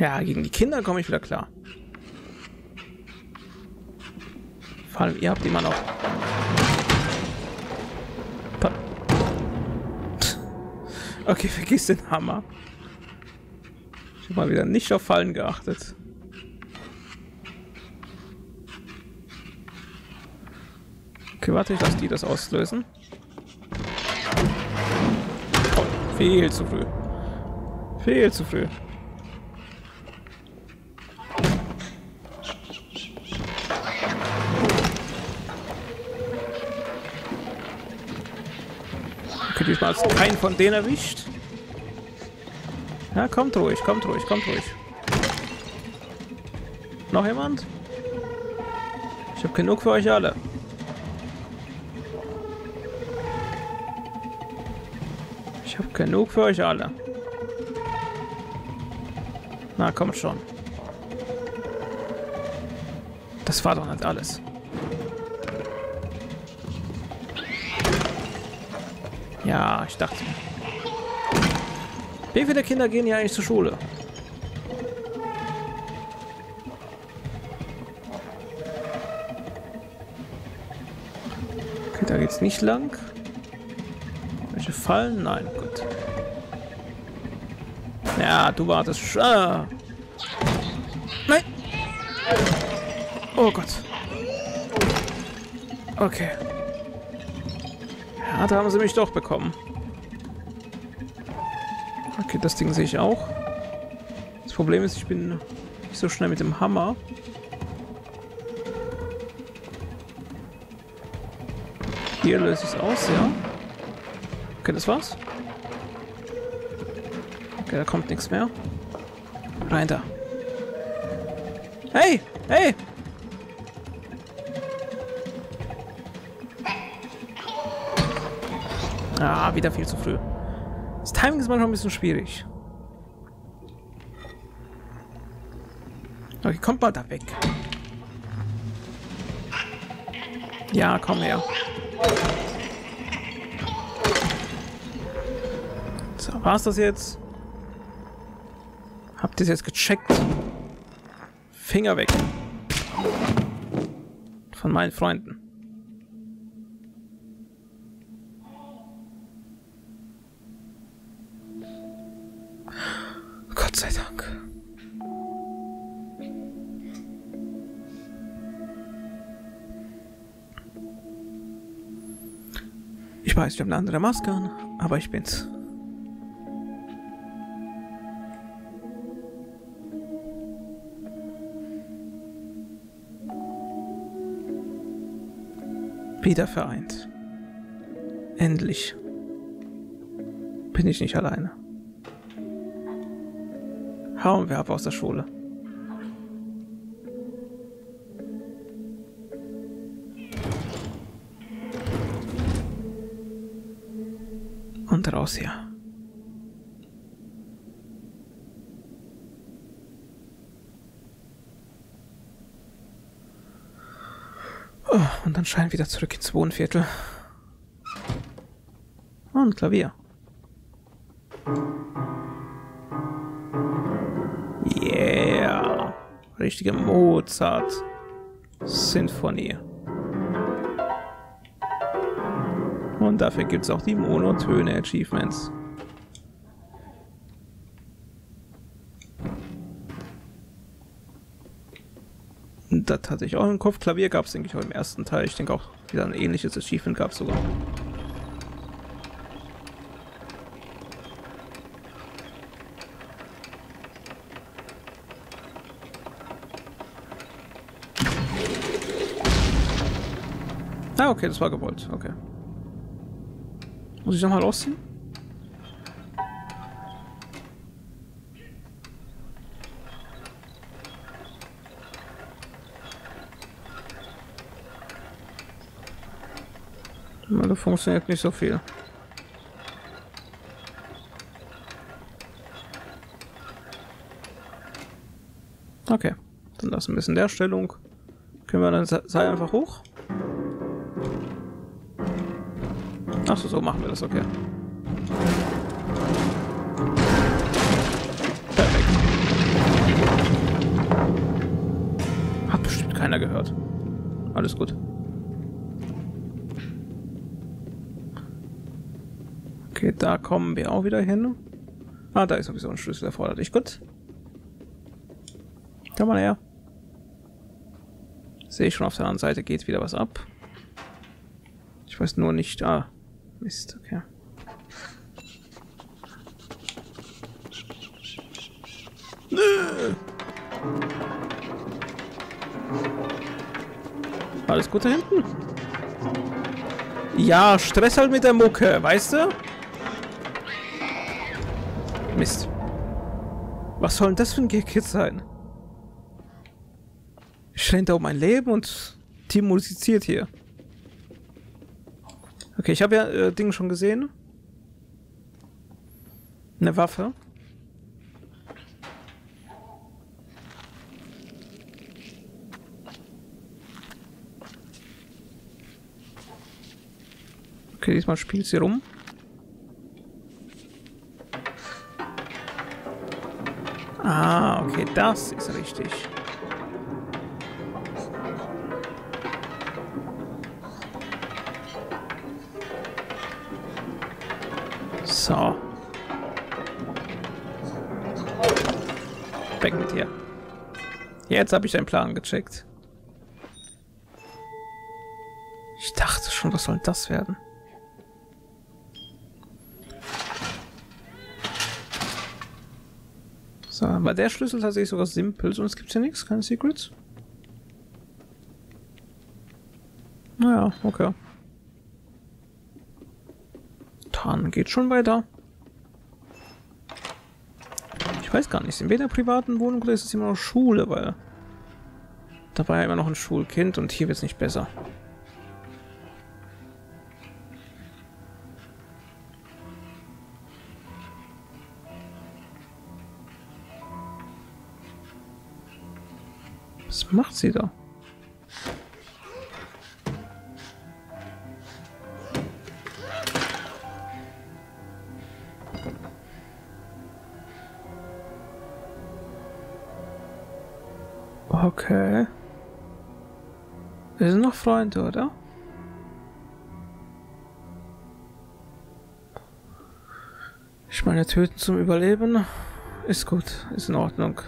Ja, gegen die Kinder komme ich wieder klar. Vor allem, ihr habt immer noch... Okay, vergiss den Hammer. Ich habe mal wieder nicht auf Fallen geachtet. Okay, warte, ich lasse die das auslösen. Oh, viel zu früh. Viel zu früh. Okay, diesmal ist kein von denen erwischt. Ja, kommt ruhig, kommt ruhig, kommt ruhig. Noch jemand? Ich habe genug für euch alle. Ich habe genug für euch alle. Na, kommt schon. Das war doch nicht alles. Ja, ich dachte. Wie viele Kinder gehen hier eigentlich zur Schule? Okay, da geht's nicht lang. Welche Fallen? Nein, gut. Ja, du wartest schon. Nein! Oh Gott. Okay. Ja, da haben sie mich doch bekommen. Okay, das Ding sehe ich auch. Das Problem ist, ich bin nicht so schnell mit dem Hammer. Hier löse ich es aus, ja. Okay, das war's. Okay, da kommt nichts mehr. Rein da. Hey! Hey! Ah, wieder viel zu früh. Das Timing ist manchmal ein bisschen schwierig. Okay, kommt mal da weg. Ja, komm her. So, war's das jetzt? Habt ihr es jetzt gecheckt? Finger weg. Von meinen Freunden. Gott sei Dank. Ich weiß, ich habe eine andere Maske an, aber ich bin's. Wieder vereint. Endlich. Bin ich nicht alleine. Hauen wir ab aus der Schule. Und raus hier. Oh, und dann scheinen wieder zurück ins Wohnviertel. Und Klavier. Yeah. Richtige Mozart-Sinfonie. Und dafür gibt es auch die monotone Achievements. Das hatte ich auch im Kopf. Klavier gab es, denke ich, auch im ersten Teil. Ich denke auch, wieder ein ähnliches Achievement gab es sogar. Ah, okay, das war gewollt. Okay. Muss ich nochmal ausziehen? Das funktioniert nicht so viel. Okay, dann lassen wir es in der Stellung. Können wir dann Seil einfach hoch? Achso, so machen wir das, okay. Perfekt. keiner gehört. Alles gut. Okay, da kommen wir auch wieder hin. Ah, da ist sowieso ein Schlüssel erforderlich. Gut. Komm mal her. Sehe ich schon, auf der anderen Seite geht wieder was ab. Ich weiß nur nicht... Ah, Mist, okay. Alles gut da hinten? Ja, Stress halt mit der Mucke, weißt du? Mist. Was soll denn das für ein Gag jetzt sein? Ich renne da um mein Leben und die musiziert hier. Okay, ich habe ja Dinge schon gesehen. Eine Waffe. Okay, diesmal spielt sie rum. Ah, okay, das ist richtig. So. Weg mit dir. Jetzt habe ich deinen Plan gecheckt. Ich dachte schon, was soll das werden? So, war der Schlüssel tatsächlich sogar simpel, sonst gibt es ja nichts, keine Secrets. Naja, okay. Dann geht schon weiter. Ich weiß gar nicht, sind wir in der privaten Wohnung oder ist es immer noch Schule, weil da war ja immer noch ein Schulkind und hier wird es nicht besser. Was macht sie da? Okay. Wir sind noch Freunde, oder? Ich meine, töten zum Überleben ist gut, ist in Ordnung.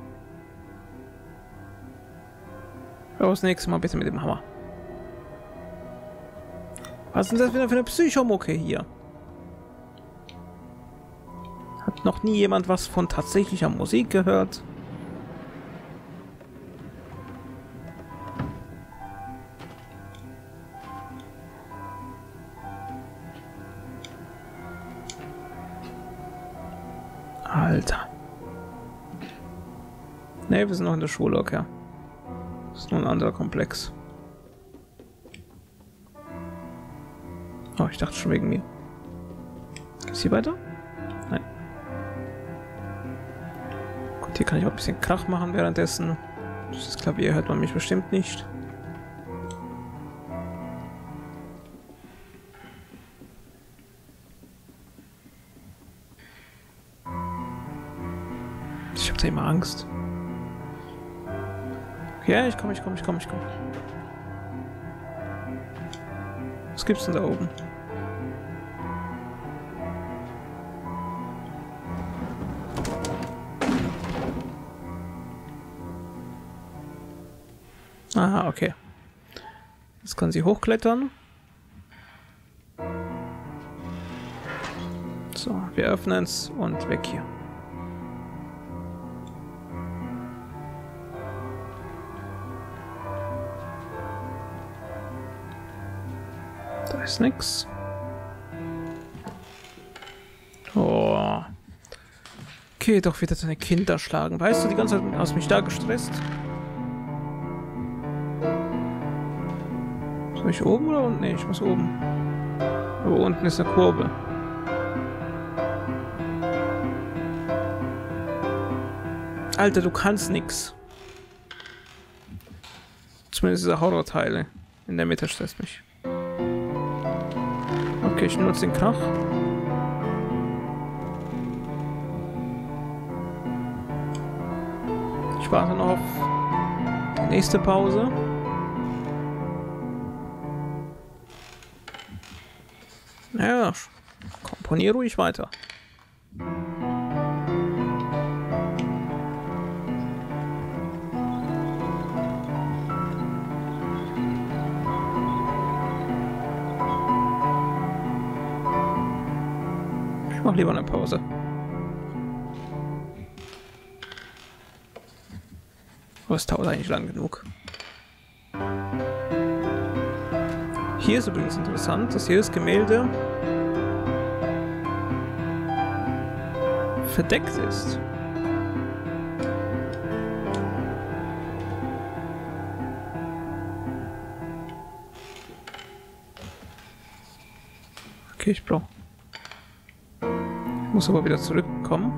Aber das nächste Mal bitte mit dem Hammer. Was ist denn das wieder für eine Psychomucke hier? Hat noch nie jemand was von tatsächlicher Musik gehört? Alter. Ne, wir sind noch in der Schule, okay. Das ist nur ein anderer Komplex. Oh, ich dachte schon wegen mir. Geht's hier weiter? Nein. Gut, hier kann ich auch ein bisschen Krach machen währenddessen. Das Klavier hört man mich bestimmt nicht. Ich hab da immer Angst. Ja, ich komme. Was gibt's denn da oben? Aha, okay. Jetzt kann sie hochklettern. So, wir öffnen es und weg hier. Da ist nix. Oh. Okay, doch wieder deine Kinder schlagen. Weißt du, die ganze Zeit hast du mich da gestresst. Soll ich oben oder unten? Nee, ich muss oben. Aber unten ist eine Kurve. Alter, du kannst nix. Zumindest diese Horrorteile. In der Mitte stresst mich. Okay, ich nutze den Krach. Ich warte noch auf Nächste Pause. Ja, komponier ruhig weiter. Ich mach lieber eine Pause. Aber es dauert eigentlich lang genug. Hier ist übrigens interessant, dass hier das Gemälde verdeckt ist. Okay, ich brauche. Ich muss aber wieder zurückkommen.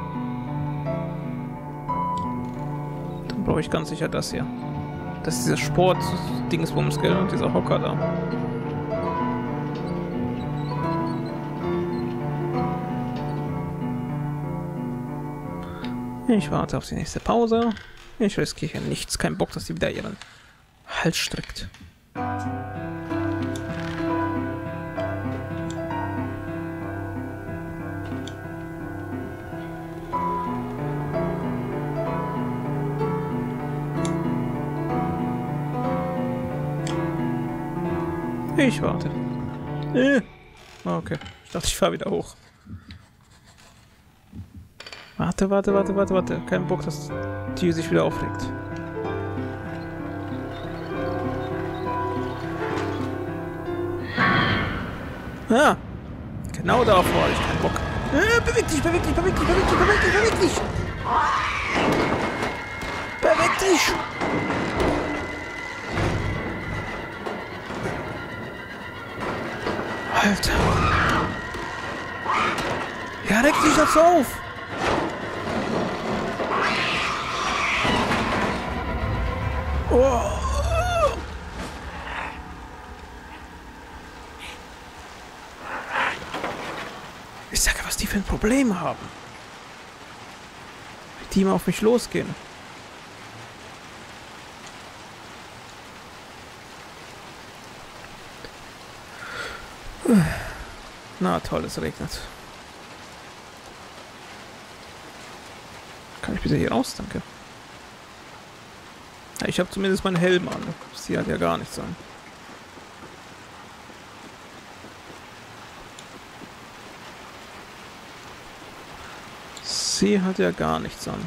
Dann brauche ich ganz sicher das hier. Das ist dieser Sport-Dingsbums, gell? Und dieser Hocker da. Ich warte auf die nächste Pause. Ich riskiere hier nichts. Kein Bock, dass sie wieder ihren Hals streckt. Ich warte. Okay. Ich dachte, ich fahre wieder hoch. Warte. Kein Bock, dass die sich wieder aufregt. Ah! Genau davor hatte ich keinen Bock. Beweg dich! Beweg dich! Alter. Ja, reg dich jetzt auf! Oh. Ich sage, was die für ein Problem haben. Wie die mal auf mich losgehen. Na toll, es regnet. Kann ich bitte hier raus? Danke. Ja, ich habe zumindest meinen Helm an. Sie hat ja gar nichts an. Sie hat ja gar nichts an.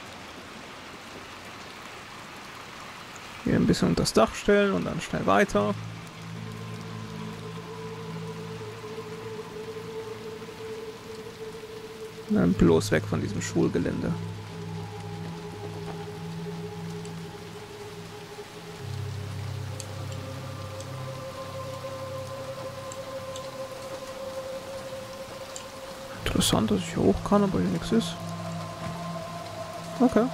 Hier ein bisschen unter das Dach stellen und dann schnell weiter. Dann bloß weg von diesem Schulgelände. Interessant, dass ich hier hoch kann, aber hier nichts ist. Okay.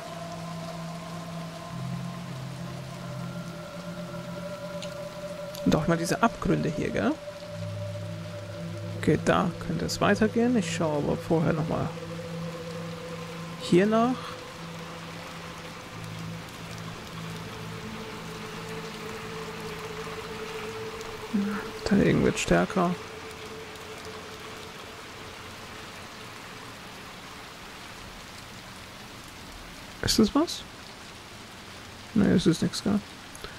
Und auch mal diese Abgründe hier, gell? Okay, da könnte es weitergehen. Ich schaue aber vorher nochmal hier nach. Da irgend wird stärker. Ist das was? Ne, es ist nichts, gell?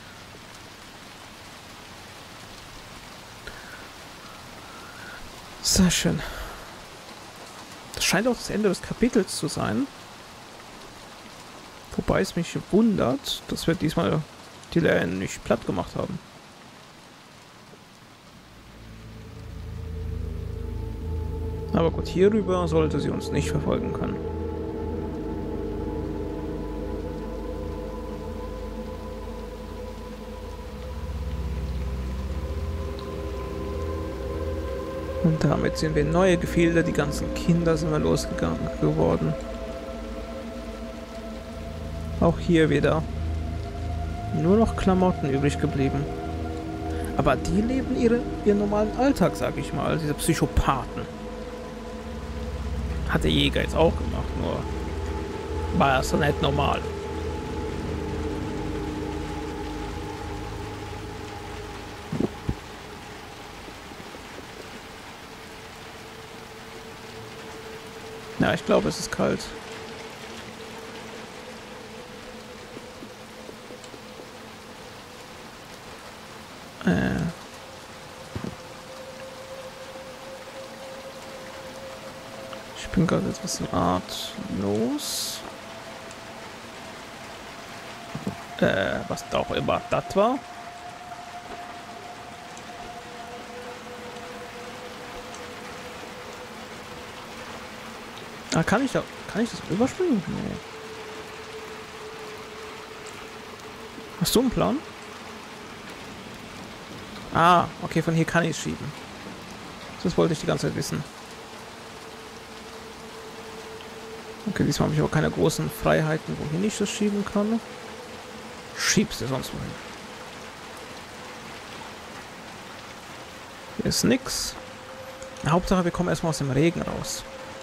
Sehr schön. Das scheint auch das Ende des Kapitels zu sein. Wobei es mich wundert, dass wir diesmal die Lehrerin nicht platt gemacht haben. Aber gut, hierüber sollte sie uns nicht verfolgen können. Und damit sind wir neue Gefilde, die ganzen Kinder sind wir losgegangen geworden. Auch hier wieder nur noch Klamotten übrig geblieben. Aber die leben ihren normalen Alltag, sag ich mal, diese Psychopathen. Hat der Jäger jetzt auch gemacht, nur war er so nicht normal. Ja, ich glaube, es ist kalt. Ich bin gerade etwas artlos. Was da auch immer das war. Ah, kann ich das überspringen? Nee. Hast du einen Plan? Ah, okay, von hier kann ich es schieben. Das wollte ich die ganze Zeit wissen. Okay, diesmal habe ich aber keine großen Freiheiten, wohin ich das schieben kann. Schiebst du sonst wohin? Hier ist nix. Hauptsache, wir kommen erstmal aus dem Regen raus.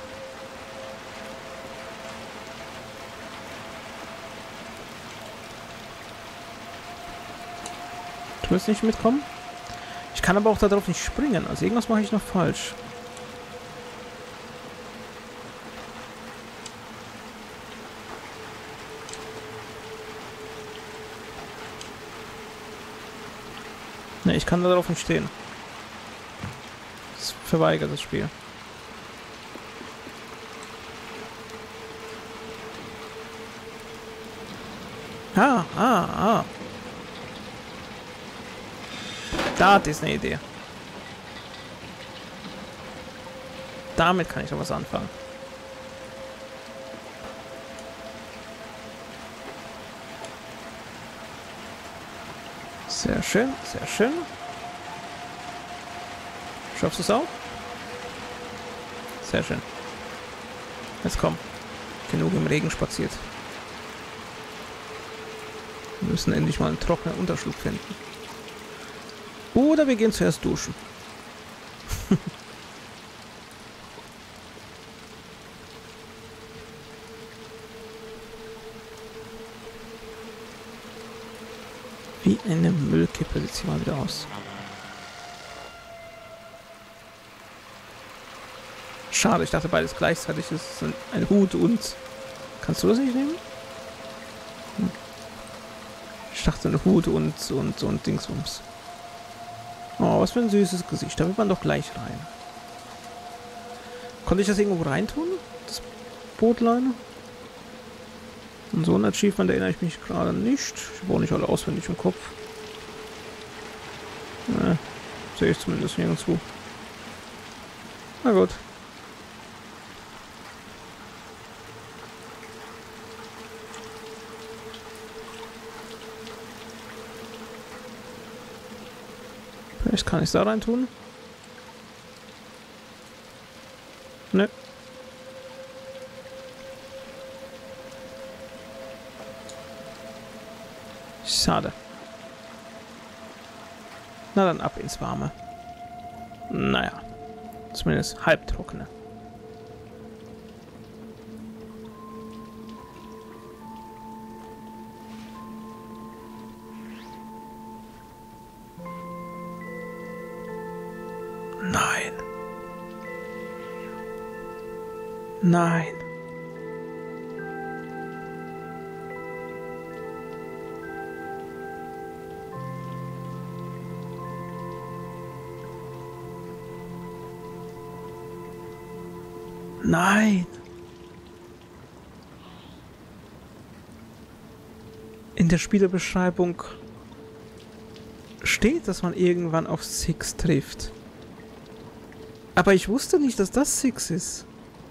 Du willst nicht mitkommen? Ich kann aber auch darauf nicht springen. Also irgendwas mache ich noch falsch. Ne, ich kann darauf nicht stehen. Das verweigert das Spiel. Ah. Das ist eine Idee. Damit kann ich doch was anfangen. Sehr schön, sehr schön. Schaffst du es auch? Sehr schön. Jetzt komm. Genug im Regen spaziert. Wir müssen endlich mal einen trockenen Unterschlupf finden. Oder wir gehen zuerst duschen. Wie eine Müllkippe sieht sie mal wieder aus. Schade, ich dachte beides gleichzeitig ist ein Hut und... Kannst du das nicht nehmen? Hm. Ich dachte ein Hut und Dingsbums. Oh, was für ein süßes Gesicht. Da will man doch gleich rein. Konnte ich das irgendwo reintun? Das Bootlein? Und so ein Achievement erinnere ich mich gerade nicht. Ich habe auch nicht alle auswendig im Kopf. Sehe ich zumindest nirgendwo. Na gut. Vielleicht kann ich es da rein tun. Ne. Schade. Na dann ab ins Warme. Naja. Zumindest halbtrockene. Nein. Nein. Nein. In der Spielebeschreibung steht, dass man irgendwann auf Six trifft. Aber ich wusste nicht, dass das Six ist.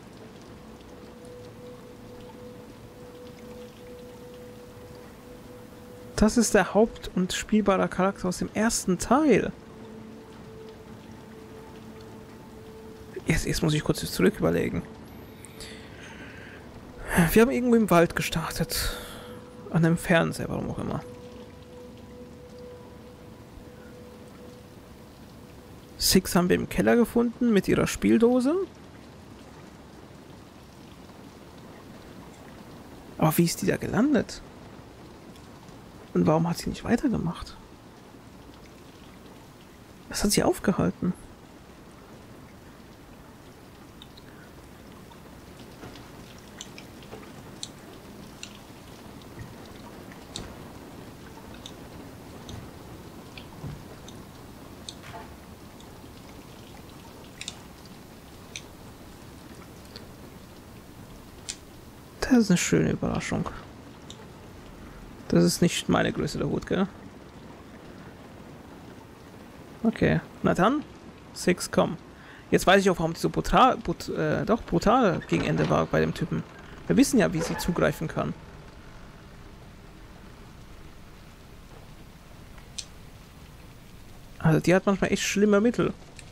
Das ist der Haupt- und spielbare Charakter aus dem ersten Teil. Jetzt muss ich kurz zurück überlegen. Wir haben irgendwo im Wald gestartet. An einem Fernseher, warum auch immer. Six haben wir im Keller gefunden mit ihrer Spieldose. Aber wie ist die da gelandet? Und warum hat sie nicht weitergemacht? Was hat sie aufgehalten? Das ist eine schöne Überraschung. Das ist nicht meine Größe der Hut, gell? Okay, na dann. 6, komm. Jetzt weiß ich auch, warum die so brutal gegen Ende war bei dem Typen. Wir wissen ja, wie sie zugreifen kann. Also die hat manchmal echt schlimme Mittel.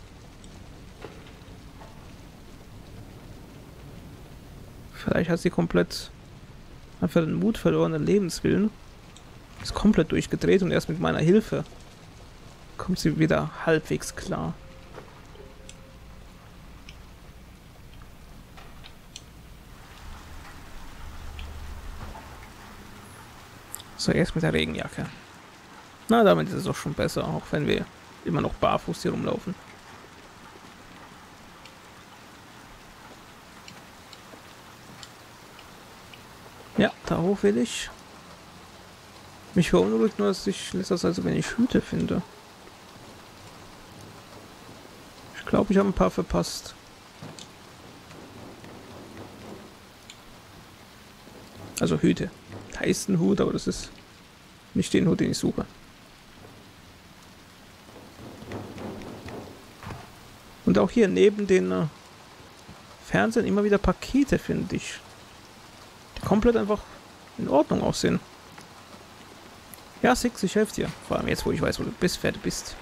Vielleicht hat sie komplett einfach den Mut verloren, den Lebenswillen. Ist komplett durchgedreht und erst mit meiner Hilfe kommt sie wieder halbwegs klar. So, erst mit der Regenjacke. Na, damit ist es doch schon besser, auch wenn wir immer noch barfuß hier rumlaufen. Ja, da hoch will ich. Mich verunruhigt nur, dass ich letzter Zeit so wenig Hüte finde. Ich glaube, ich habe ein paar verpasst. Also Hüte. Da ist ein Hut, aber das ist nicht den Hut, den ich suche. Und auch hier neben den Fernsehen immer wieder Pakete, finde ich. Die komplett einfach in Ordnung aussehen. Ja, Six, ich helfe dir. Vor allem jetzt, wo ich weiß, wo du bist, wer du bist.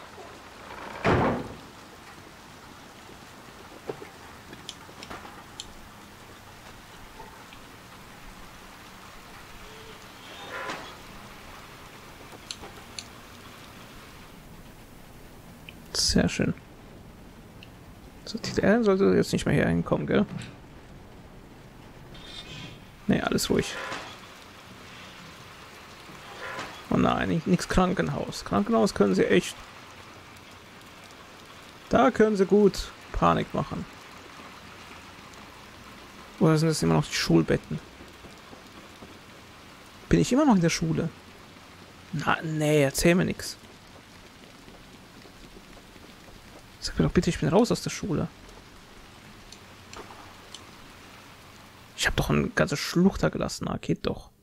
Sehr schön. So, der sollte jetzt nicht mehr hier hinkommen, gell? Ne, alles ruhig. Oh nein, nichts Krankenhaus. Krankenhaus können sie echt. Da können sie gut Panik machen. Oder sind das immer noch die Schulbetten? Bin ich immer noch in der Schule? Na, nee, erzähl mir nichts. Sag mir doch bitte, ich bin raus aus der Schule. Ich habe doch eine ganze Schlucht da gelassen. Na, geht doch.